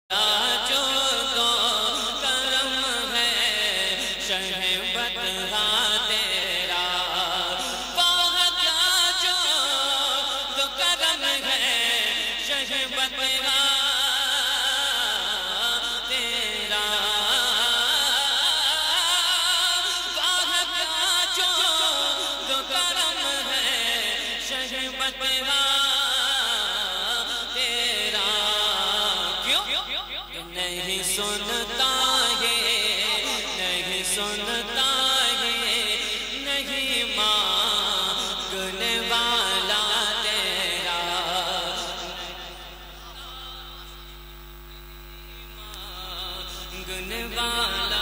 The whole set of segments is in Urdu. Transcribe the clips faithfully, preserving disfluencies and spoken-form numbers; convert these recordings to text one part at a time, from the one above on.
جو تو کرم ہے شہبت تیرا، واہ کیا جو تو کرم ہے شہبت تیرا، واہ کیا جو تو کرم ہے شہبت تیرا، نہیں سنتا ہے نہیں سنتا ہے نہیں مانگنے والا تیرا، مانگنے والا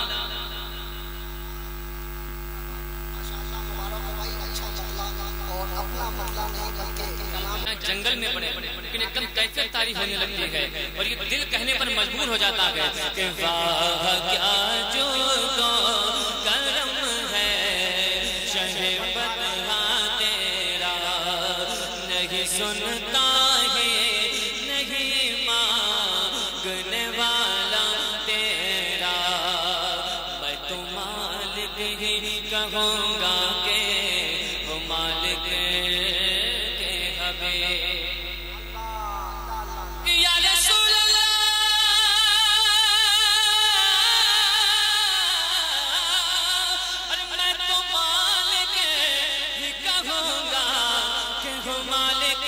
جنگل میں پڑے لیکن ایک دم کیفیت تاریخ ہونے لگتی ہے اور یہ دل کہنے پر مجبور ہو جاتا ہے کہ واہ کیا جو تو کرم ہے شہبت تیرا، نہیں سنتا ہے نہیں مانگنے والا تیرا، میں تو مالک ہی کہوں گا کہ وہ مالک یا رسول اللہ، میں تو مالک ہی کہوں گا کہ وہ مالک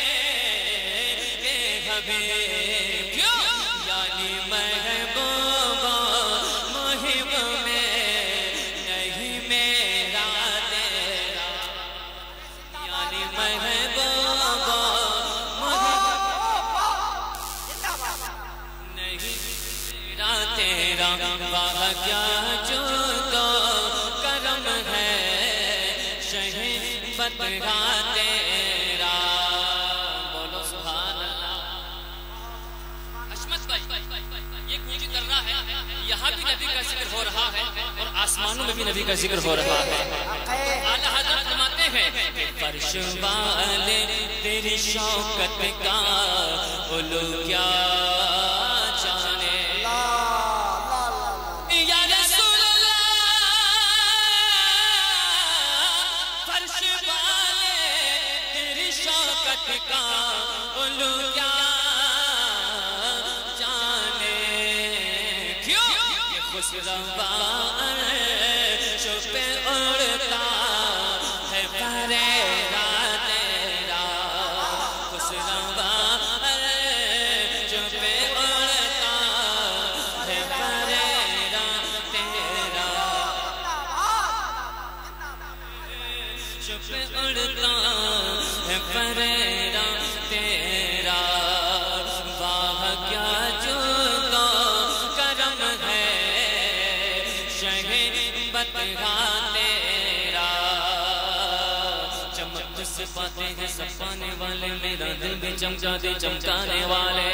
کے حبیب، یعنی محبوب محب میں نہیں میرا تیرا، یعنی محبوب تیرا، واہ کیا جو تو کرم ہے شہبت تیرا، بولو سبحان اللہ۔ عصمت بھائی یہ گونجی کر رہا ہے، یہاں بھی نبی کا ذکر ہو رہا ہے اور آسمانوں میں بھی نبی کا ذکر ہو رہا ہے۔ اعلیٰ حضرت فرماتے ہیں کہ فرش والے تیری شوکت کا علو کیا جانے، کا علو کیا جانے، کیوں کہ خسروا عرش پہ اڑتا ہے پریرا تیرا، خسروا عرش پہ اڑتا ہے پریرا تیرا، عرش پہ اڑتا ہے پریرا تیرا، واہ کیا جو تو کرم ہے شہبت تیرا، چمک تجھ سے پاتے ہیں سب پانے والے، میرا دل بھی چمکا دے چمکانے والے،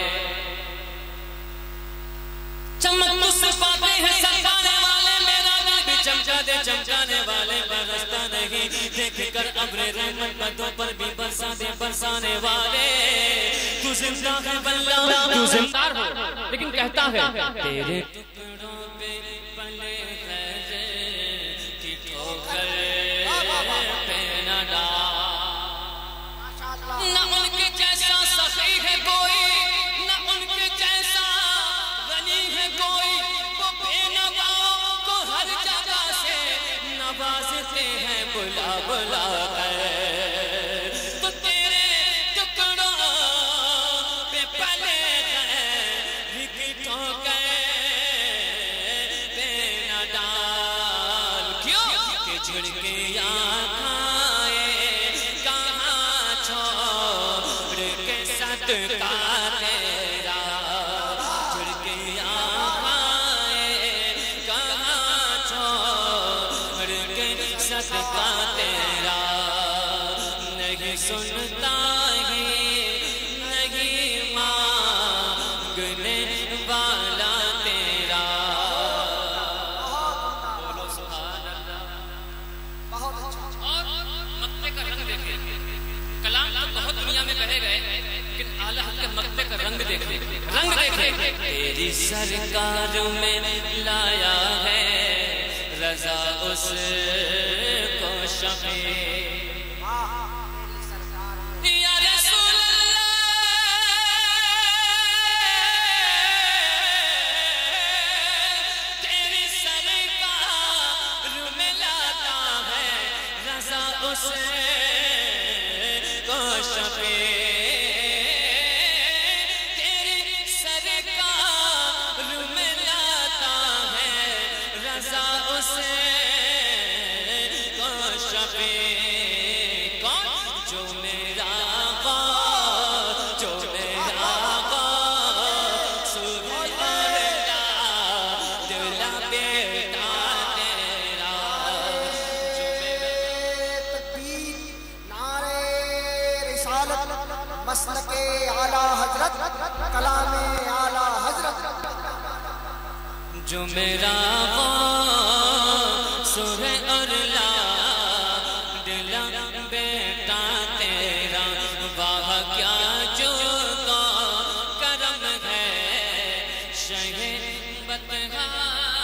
چمک تجھ سے پاتے ہیں سب پانے والے، میرا دل بھی چمکا دے چمکانے والے، برستا نہیں دیکھ کر ابر رحمت بدوں پر بھی برسا دے برسانے والے، تو زندہ ہے واللہ تو زندہ ہو، لیکن کہتا ہے تیرے ٹکڑوں پہ پلے خیزے کی ٹھوکر پہ نہ ڈال، نہ ان کے جیسا سخی ہے کوئی، نہ ان کے جیسا غنی ہے کوئی، وہ بے نواؤں کو ہر جگہ سے نوازتے ہیں بلا بلا کر، تو تیرے ٹکڑوں پہ پلے خیر کی ٹھوکر پہ نہ ڈال، کیوں کہ جھڑکیاں کھائے کہاں چھوڑ کے صدقہ تیرا، جھڑکیاں کھائے کہاں چھوڑ کے صدقہ تیرا، نہیں سنتا ہے نہیں مانگنے والا تیرا، بولو سبحان اللہ۔ اور مکے کا رنگ دیکھیں، کلام تو بہت دنیا میں کہے گئے لیکن اعلیٰ حضرت کے مکے کا رنگ دیکھیں رنگ دیکھیں تیری سرکار میں لایا ہے رضا اس کو شفیع یا رسول اللہ تیری سرکار میں لاتا ہے رضا اس کو شفیع مسلک اعلیٰ حضرت کلام اعلیٰ حضرت جو میرا غوث ہے اور لا دلا بیٹا تیرا واہ کیا جو کا کرم ہے شہ بتہا